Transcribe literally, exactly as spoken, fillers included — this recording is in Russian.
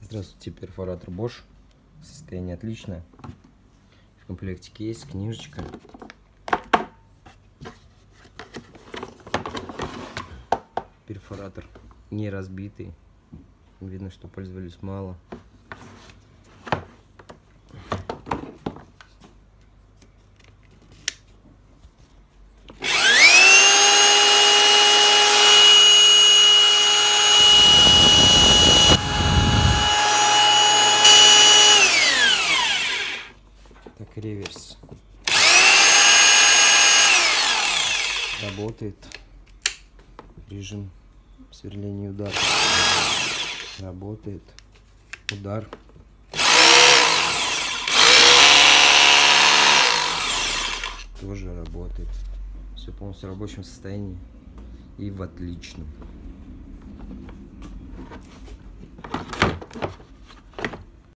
Здравствуйте, перфоратор Bosch. Состояние отличное. В комплектике есть книжечка. Перфоратор не разбитый. Видно, что пользовались мало. Так, реверс. Работает. Режим сверления и удара. Работает. Удар. Тоже работает. Все полностью в рабочем состоянии и в отличном.